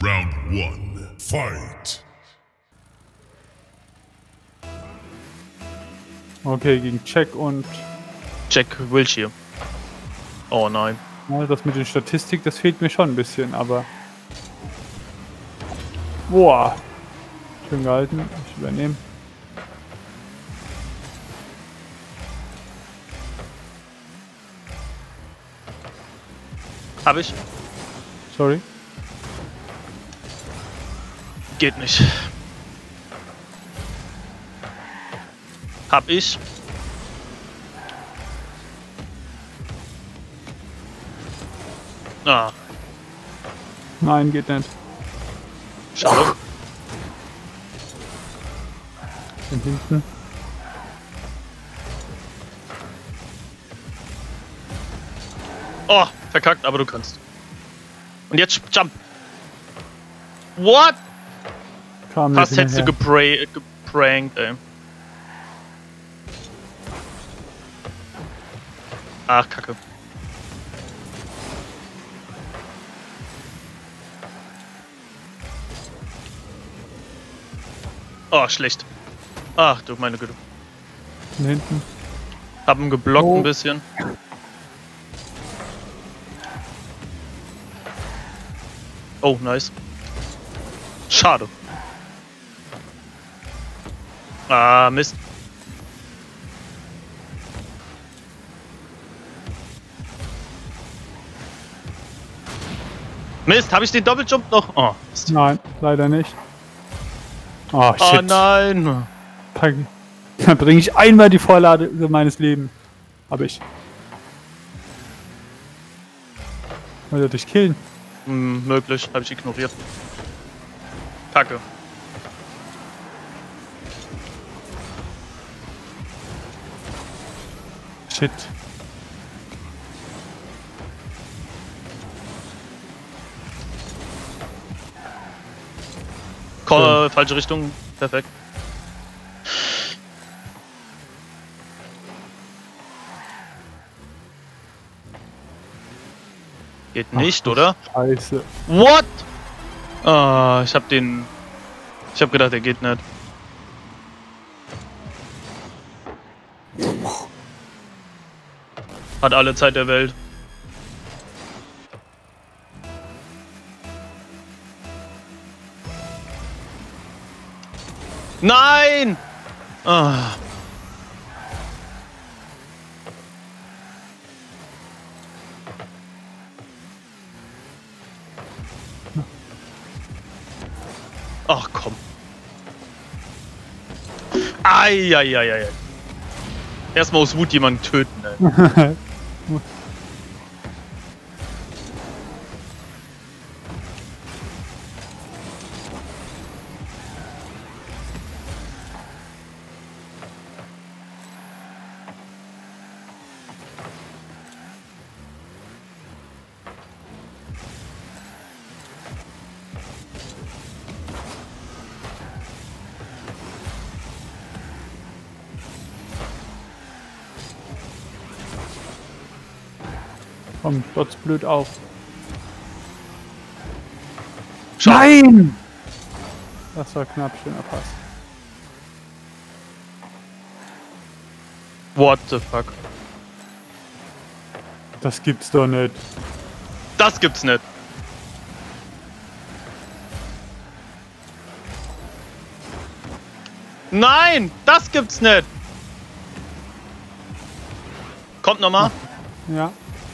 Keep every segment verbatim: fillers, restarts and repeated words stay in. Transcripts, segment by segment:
Round one. Fight. Okay, gegen Jack und... Jack Wilshere. Oh nein. Ja, das mit den Statistik, das fehlt mir schon ein bisschen, aber... Boah. Schön gehalten. Ich übernehme. Hab ich. Sorry. Geht nicht. Hab ich. Ah, Nein, geht nicht. schade. Von hinten. Oh, verkackt, aber du kannst. Und jetzt jump. What? Kam nicht Fast hättest du hinterher. gepra geprankt, ey. Ach, Kacke. Oh, schlecht. Ach du meine Güte. Von hinten. Hab ihn geblockt Oh. ein bisschen. Oh, nice. Schade. Ah, Mist. Mist, habe ich den Doppeljump noch? Oh, Mist. Nein, leider nicht. Oh, Oh shit. nein. Pack- Dann bringe ich einmal die Vorlage meines Lebens. Hab ich. Wollte dich killen. Hm, möglich, habe ich ignoriert. Kacke. Shit. Ko Ja. äh, falsche Richtung. Perfekt. Geht nicht, Ach, oder? Scheiße. What? Ah, ich hab den... Ich hab gedacht, der geht nicht. Hat alle Zeit der Welt. Nein! Ah. Ach komm. Eieieiei. Erstmal aus Wut jemanden töten, ey. Komm, dot's blöd auf. Schau. Nein! Das war knapp, schöner Pass. What the fuck? Das gibt's doch nicht. Das gibt's nicht. Nein, das gibt's nicht. Kommt nochmal. Ja.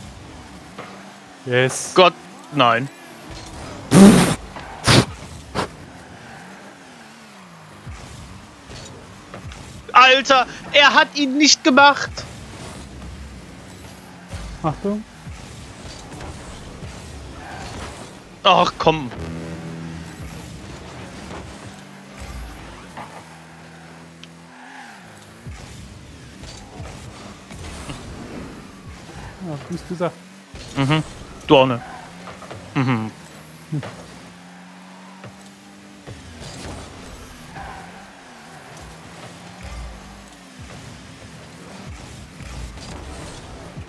Yes. Gott, nein. Alter, er hat ihn nicht gemacht. Achtung. Ach komm. Ja, wie es gesagt. Mhm. Du auch ne. Mhm.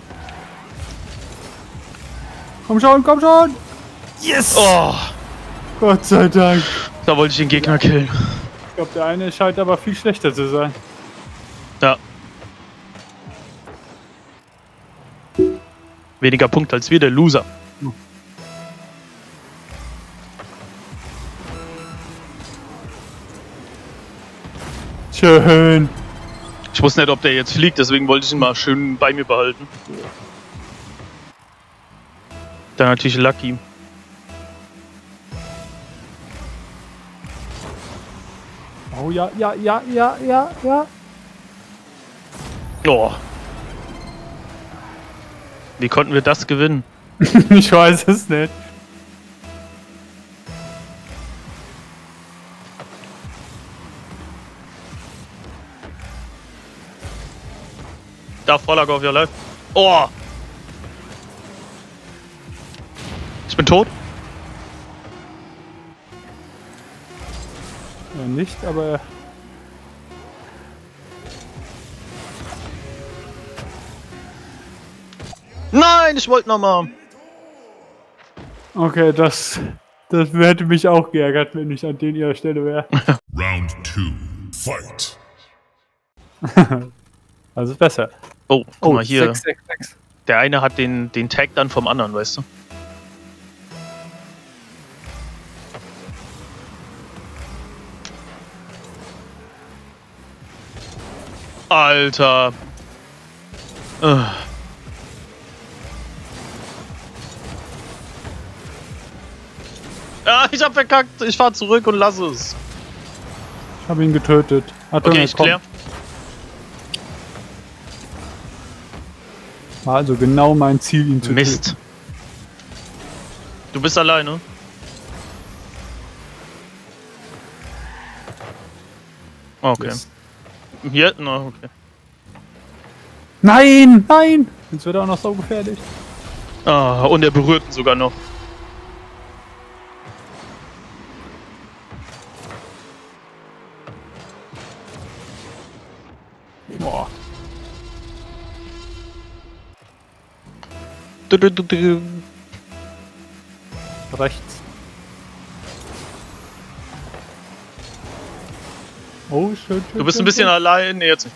Komm schon, komm schon! Yes! Oh. Gott sei Dank. Da wollte ich den Gegner killen. Ich glaube, der eine scheint aber viel schlechter zu sein. Ja. Weniger Punkte als wir, der Loser. Schön. Ich wusste nicht, ob der jetzt fliegt, deswegen wollte ich ihn mal schön bei mir behalten. Dann natürlich Lucky. Oh ja, ja, ja, ja, ja, ja. Oh. Wie konnten wir das gewinnen? Ich weiß es nicht. Da, Vorlage auf your life. Oh! Ich bin tot. Ja, nicht, aber... Nein, ich wollte nochmal. Okay, das... Das hätte mich auch geärgert, wenn ich an den ihrer Stelle wäre. Round two. Fight. Also ist besser. Oh, guck mal hier. sechs, sechs, sechs. Der eine hat den, den Tag dann vom anderen, weißt du? Alter. Äh. Ah, ich hab verkackt. Ich fahr zurück und lass es. Ich habe ihn getötet. Achtung, Okay, er ich kommt. klär. War also genau mein Ziel, ihn zu Mist. töten. Du bist alleine? Okay. Yes. Hier? Na, okay. Nein, nein! Jetzt wird er auch noch so gefährlich. Ah, und er berührt ihn sogar noch. Boah. Du, du, du, du. Rechts. Oh, schön, schön. Du bist ein schön, bisschen schön. allein. Nee, jetzt nicht.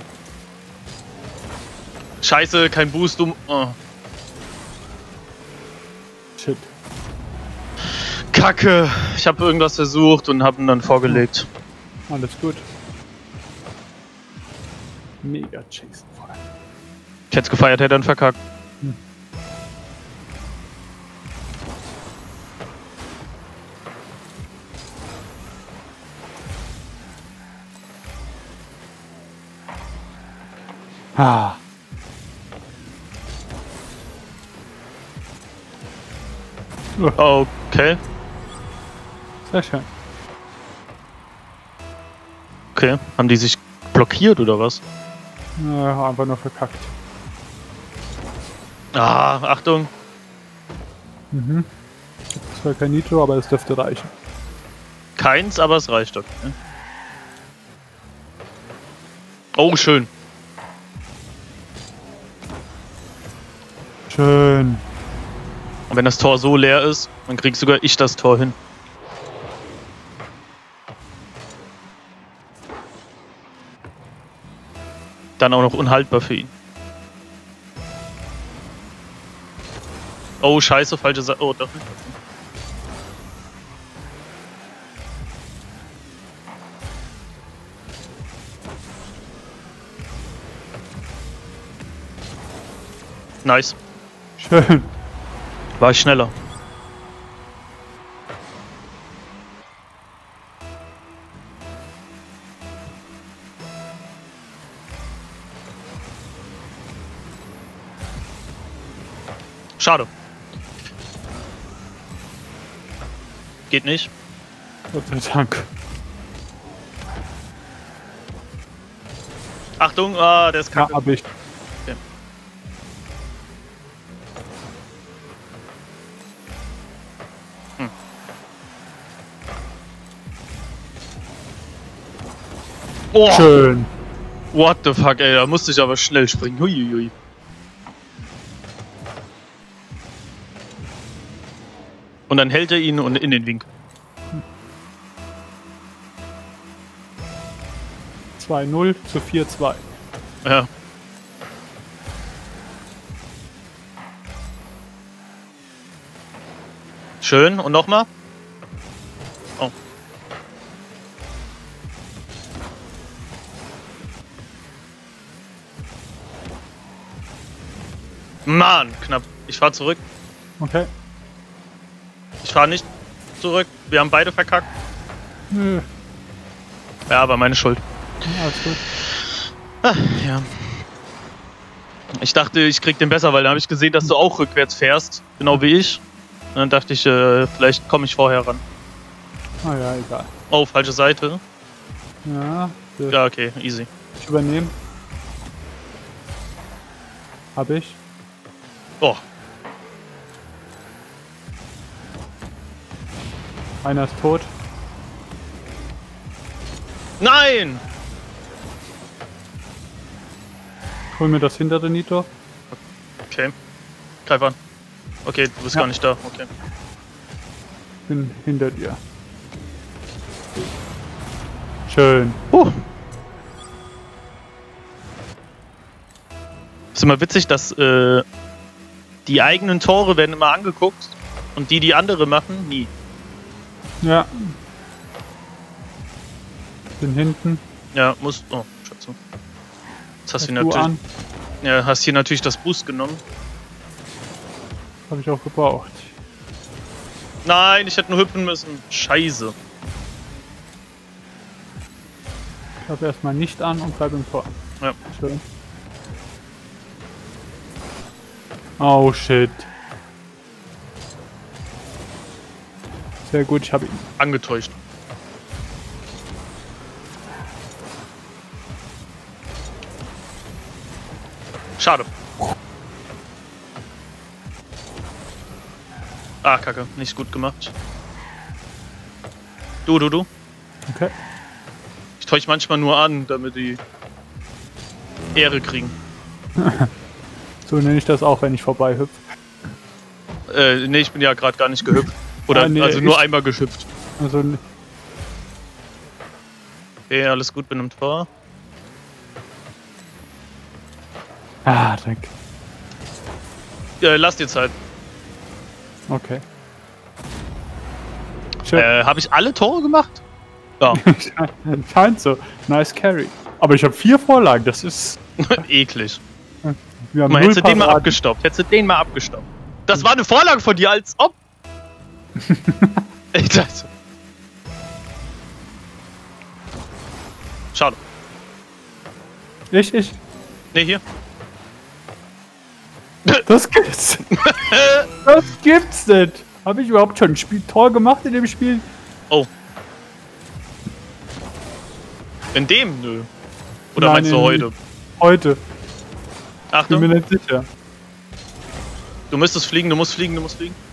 Scheiße, kein Boost, du. Oh. Shit. Kacke. Ich habe irgendwas versucht und habe ihn dann vorgelegt. Alles gut. Mega Jason. Ich hätte es gefeiert, hätte dann verkackt. Hm. Ah. Okay. Sehr schön. Okay. Haben die sich blockiert oder was? Ja, einfach nur verkackt. Ah, Achtung. Mhm. Zwar kein Nitro, aber es dürfte reichen. Keins, aber es reicht doch. Ne? Oh, schön. Schön. Und wenn das Tor so leer ist, dann krieg sogar ich das Tor hin. Dann auch noch unhaltbar für ihn. Oh, scheiße, falsche Seite. Oh, doch nicht. Nice. Schön. War ich schneller. Schade. Geht nicht. Gott sei Dank. Achtung, ah, der ist Ja, kacke. hab ich. Okay. Hm. Oh, Schön. what the fuck, ey, da musste ich aber schnell springen. Huiuiui. Und dann hält er ihn und in den Winkel. zwei null zu vier zwei. Ja. Schön. Und nochmal. Oh. Mann, knapp. Ich fahr zurück. Okay. Ich fahr nicht zurück. Wir haben beide verkackt. Nö. Ja, aber meine Schuld. Ja, alles gut. Ah, ja. Ich dachte, ich krieg den besser, weil dann habe ich gesehen, dass du auch rückwärts fährst. Genau wie ich. Und dann dachte ich, äh, vielleicht komme ich vorher ran. Ah ja, egal. Oh, falsche Seite. Ja, das Ja, okay, easy. ich übernehmen. Hab ich. Oh, Einer ist tot. nein! Hol mir das hintere Nito. Okay. Greif an. Okay, du bist Ja. gar nicht da. Okay. Bin hinter dir. Schön. Huh. Ist immer witzig, dass äh, die eigenen Tore werden immer angeguckt und die, die andere machen, nie. Ja. Bin hinten. Ja, muss. Oh, Scheiße. Jetzt hast du, Du natürlich, an. ja, hast hier natürlich das Boost genommen. Habe ich auch gebraucht. Nein, ich hätte nur hüpfen müssen. Scheiße. Ich habe erstmal nicht an und bleib im Tor. Ja. Schön. Oh shit. Sehr gut, ich habe ihn. Angetäuscht. Schade. Ah, Kacke. Nicht gut gemacht. Du, du, du. Okay. Ich täusche manchmal nur an, damit die Ehre kriegen. So nenne ich das auch, wenn ich vorbei hüpfe. Äh, nee, ich bin ja gerade gar nicht gehüpft. Oder Ah, nee, also nur ich- einmal geschüpft. Also n- Okay, alles gut, bin im Tor. ah, danke. Äh, lass dir Zeit. Okay. Schön. Äh, habe ich alle Tore gemacht? Ja, Scheint so. Nice carry. Aber ich habe vier Vorlagen, das ist. eklig. Wir haben Mal, null hättest du den mal Paraden. abgestoppt. Hättest du den mal abgestoppt. Das war eine Vorlage von dir, als ob. Ich dachte. Schade. Ich, ich. Ne, hier. Das gibt's. Das gibt's nicht. Habe ich überhaupt schon ein Spiel Tor gemacht in dem Spiel? Oh. In dem? Nö. Oder Nein, meinst du in- heute? Heute. Bin Achtung. mir nicht sicher. Du müsstest fliegen, du musst fliegen, du musst fliegen.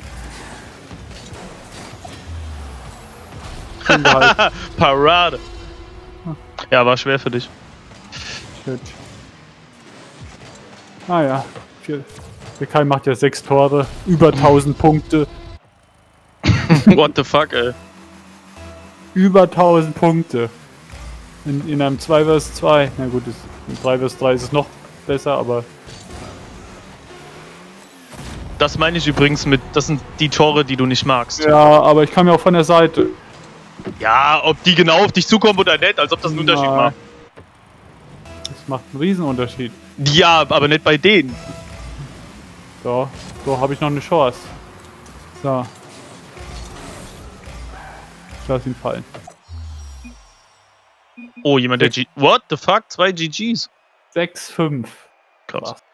Schön gehalten. Parade. Ja, war schwer für dich. Shit. Ah ja. Vier- Der Kai macht ja sechs Tore, über tausend Punkte. What the fuck, ey. Über tausend Punkte. In, in einem zwei versus zwei. Na gut, das, in drei versus drei ist es noch besser, aber Das meine ich übrigens mit, das sind die Tore, die du nicht magst. ja, aber ich kam ja auch von der Seite. Ja, ob die genau auf dich zukommen oder nicht, als ob das einen Unterschied Nein. macht. Das macht einen Riesenunterschied. Ja, aber nicht bei denen. So, so habe ich noch eine Chance. So. Ich lass ihn fallen. Oh, jemand der G... What the fuck? Zwei G Gs. sechs fünf. Krass.